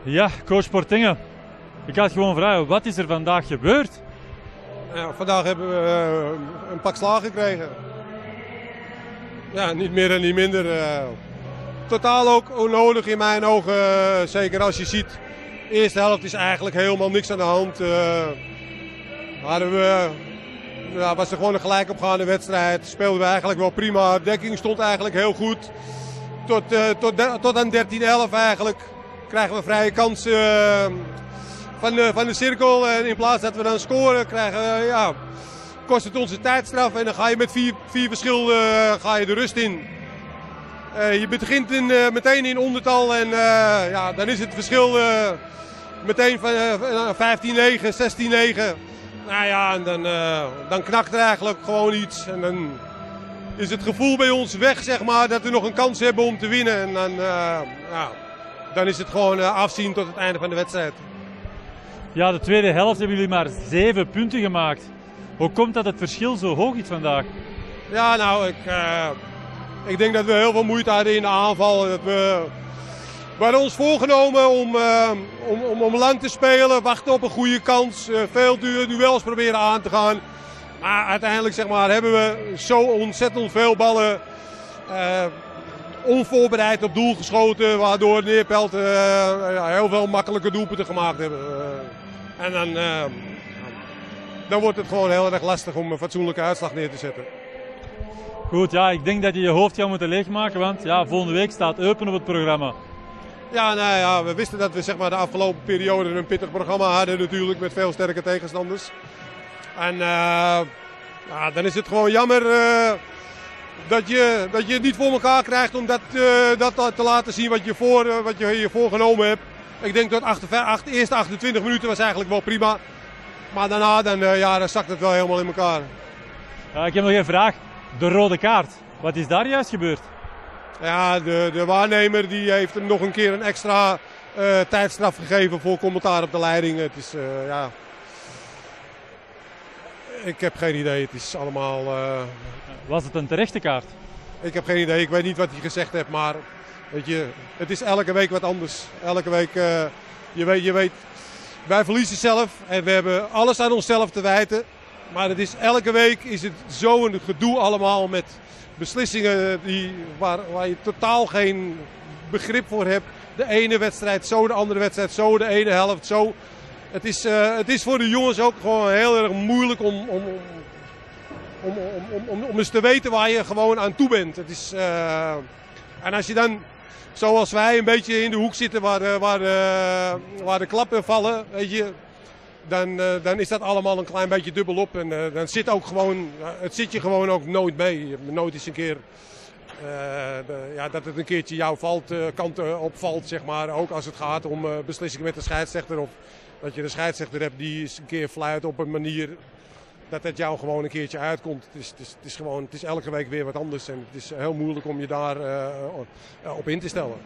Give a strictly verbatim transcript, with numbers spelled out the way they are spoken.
Ja, coach Portengen. Ik had gewoon vragen, wat is er vandaag gebeurd? Ja, vandaag hebben we uh, een pak slagen gekregen. Ja, niet meer en niet minder. Uh, totaal ook onnodig in mijn ogen. Uh, zeker als je ziet, de eerste helft is eigenlijk helemaal niks aan de hand. Uh, hadden we, uh, was er gewoon een gelijk opgaande wedstrijd. Speelden we eigenlijk wel prima. Dekking stond eigenlijk heel goed. Tot, uh, tot, de, tot aan dertien elf eigenlijk krijgen we vrije kansen uh, van, de, van de cirkel. En in plaats dat we dan scoren, krijgen, uh, ja, kost het onze tijdstraf. En dan ga je met vier, vier verschil uh, ga je de rust in. Uh, je begint in, uh, meteen in ondertal en uh, ja, dan is het verschil uh, meteen van uh, vijftien negen, zestien negen. Nou ja, en dan, uh, dan knakt er eigenlijk gewoon iets. En dan is het gevoel bij ons weg, zeg maar, dat we nog een kans hebben om te winnen. En dan, uh, ja, dan is het gewoon uh, afzien tot het einde van de wedstrijd. Ja, de tweede helft hebben jullie maar zeven punten gemaakt. Hoe komt dat het verschil zo hoog is vandaag? Ja, nou, ik, uh, ik denk dat we heel veel moeite hadden in de aanval. Dat we, we hadden ons voorgenomen om, uh, om, om, om lang te spelen, wachten op een goede kans, uh, veel du duels proberen aan te gaan. Maar uiteindelijk, zeg maar, hebben we zo ontzettend veel ballen uh, onvoorbereid op doel geschoten, waardoor Neerpelt uh, ja, heel veel makkelijke doelpunten gemaakt hebben. Uh, en dan, uh, dan wordt het gewoon heel erg lastig om een fatsoenlijke uitslag neer te zetten. Goed, ja, ik denk dat je je hoofd gaat moeten leegmaken, want ja, volgende week staat Eupen op het programma. Ja, nou ja, we wisten dat we, zeg maar, de afgelopen periode een pittig programma hadden natuurlijk met veel sterke tegenstanders. En uh, ja, dan is het gewoon jammer uh, dat, je, dat je het niet voor elkaar krijgt om dat, uh, dat te laten zien wat je, voor, uh, wat je je voorgenomen hebt. Ik denk dat de eerste achtentwintig minuten was eigenlijk wel prima. Maar daarna dan, uh, ja, dan zakt het wel helemaal in elkaar. Uh, ik heb nog een vraag. De rode kaart. Wat is daar juist gebeurd? Ja, de, de waarnemer die heeft hem nog een keer een extra uh, tijdstraf gegeven voor commentaar op de leiding. Het is, uh, ja... Ik heb geen idee, het is allemaal... Uh... Was het een terechte kaart? Ik heb geen idee, ik weet niet wat hij gezegd heeft, maar weet je, het is elke week wat anders. Elke week, uh, je weet, je weet, wij verliezen zelf en we hebben alles aan onszelf te wijten. Maar het is, elke week is het zo'n gedoe allemaal met beslissingen die, waar, waar je totaal geen begrip voor hebt. De ene wedstrijd zo, de andere wedstrijd zo, de ene helft zo. Het is, uh, het is voor de jongens ook gewoon heel erg moeilijk om, om, om, om, om, om eens te weten waar je gewoon aan toe bent. Het is, uh, en als je dan, zoals wij, een beetje in de hoek zitten waar de, waar de, waar de klappen vallen, weet je, dan, uh, dan is dat allemaal een klein beetje dubbelop. En uh, dan zit ook gewoon, uh, het zit je gewoon ook nooit mee. Je hebt nooit eens een keer... Uh, de, ja, dat het een keertje jouw valt, uh, kant uh, opvalt, zeg maar. Ook als het gaat om uh, beslissingen met de scheidsrechter. Of dat je een scheidsrechter hebt die eens een keer fluit op een manier dat het jou gewoon een keertje uitkomt. Het is, het is, het is, gewoon, het is elke week weer wat anders. En het is heel moeilijk om je daar uh, op in te stellen.